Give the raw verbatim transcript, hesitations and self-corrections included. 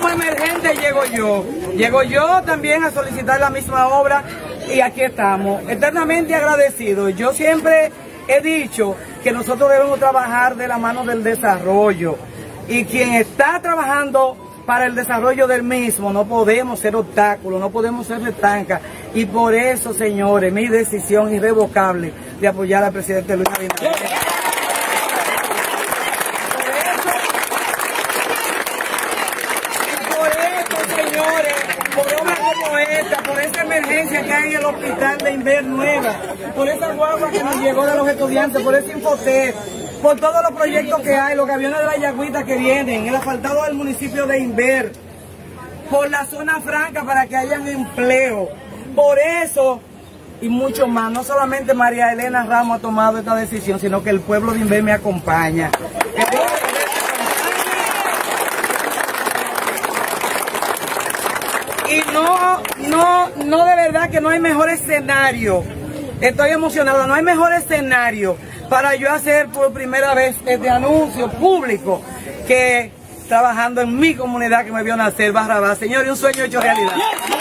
emergente llego yo. Llego yo también a solicitar la misma obra y aquí estamos, eternamente agradecidos. Yo siempre he dicho que nosotros debemos trabajar de la mano del desarrollo y quien está trabajando para el desarrollo del mismo no podemos ser obstáculos, no podemos ser retancas y por eso, señores, mi decisión irrevocable de apoyar al presidente Luis Abinader. Señores, por obras como esta, por esta emergencia que hay en el hospital de Inver Nueva, por esa guagua que nos llegó de los estudiantes, por ese Infotec, por todos los proyectos que hay, los aviones de la Yagüita que vienen, el asfaltado del municipio de Inver, por la zona franca para que hayan empleo, por eso y mucho más. No solamente María Elena Ramos ha tomado esta decisión, sino que el pueblo de Inver me acompaña. Y no, no, no de verdad que no hay mejor escenario. Estoy emocionada, no hay mejor escenario para yo hacer por primera vez este anuncio público que trabajando en mi comunidad que me vio nacer, Barrabás. Señores, un sueño hecho realidad.